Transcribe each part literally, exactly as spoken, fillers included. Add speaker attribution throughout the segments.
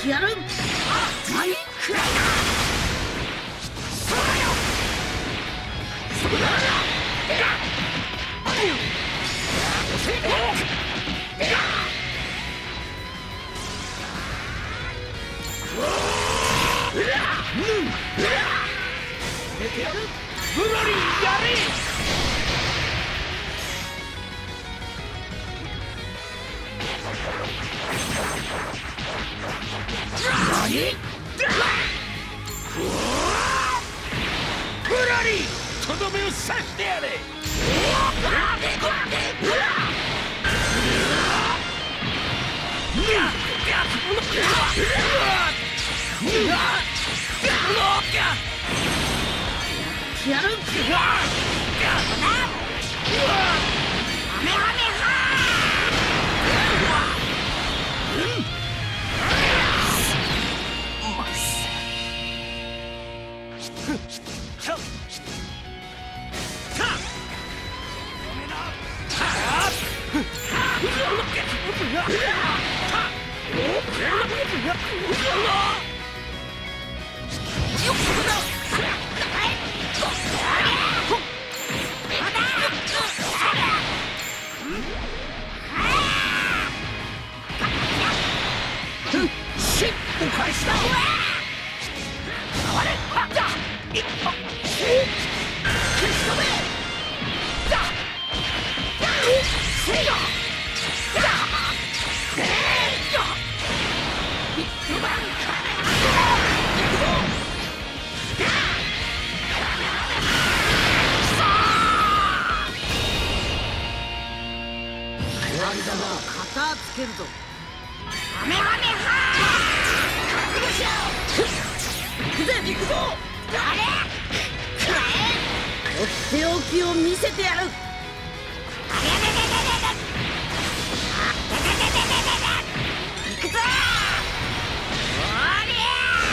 Speaker 1: やる。何くらいだ。そうだよ。そこだ。ブロリーやれ。何？ブロリー、とどめを刺してやれ。やる。お返しだ。あれだ。消し飛べ。だ。せいよ。だ。えいよ。ビッグバン。行くぞ。終わりだな。肩つけるぞ。ハメハメハー。行くぜ。行くぞ。あれ。くらえ。とっておきを見せてやる。行くぞ。おりゃ。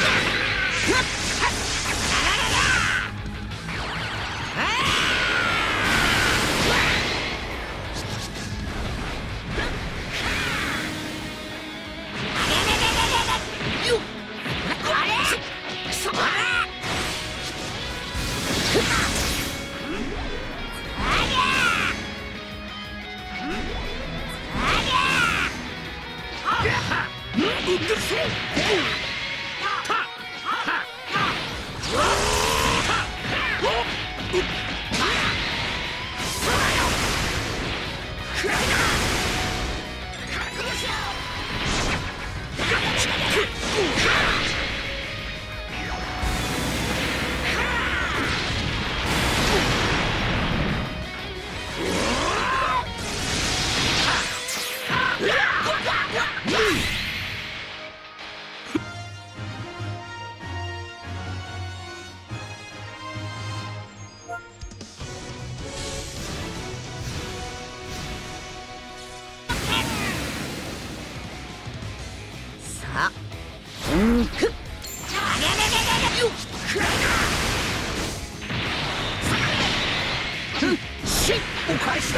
Speaker 1: お返しだ。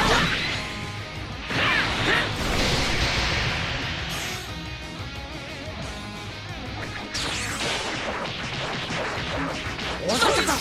Speaker 1: おさせた。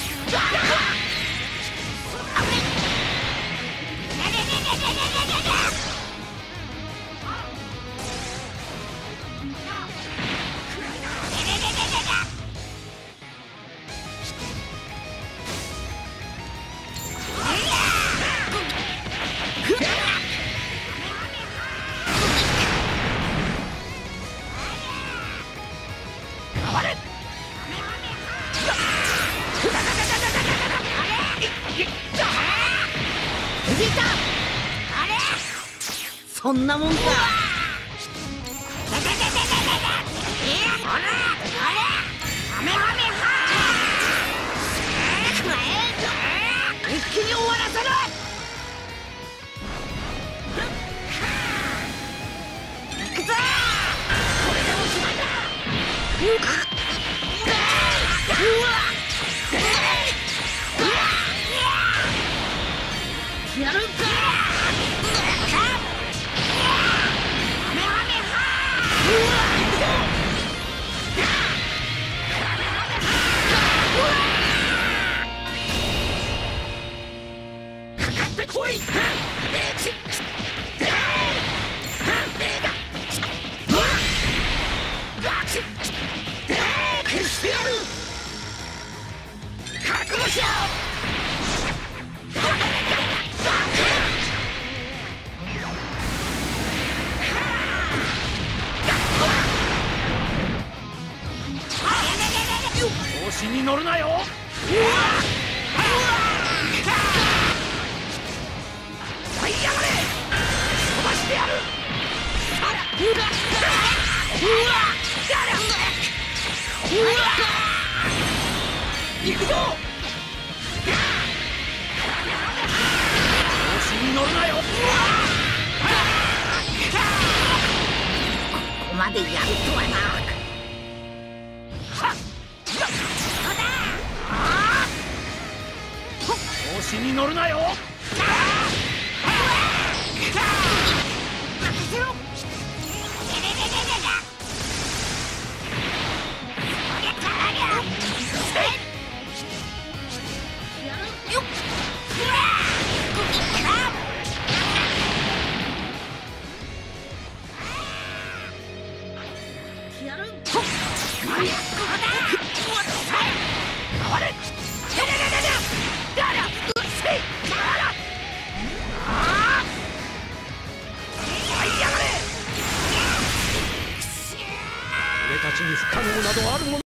Speaker 1: そんなもんか。一気に終わらせろ。行くぞ。これでおしまいだ。やるか。
Speaker 2: ってこい。覚悟しろ。調子に乗るなよ。はいやがれ。飛ばしてやる。行くぞ。調子に乗るなよ。
Speaker 1: ここまでやるとはな。
Speaker 2: 調子に乗るなよ。俺たちに不可能などあるもの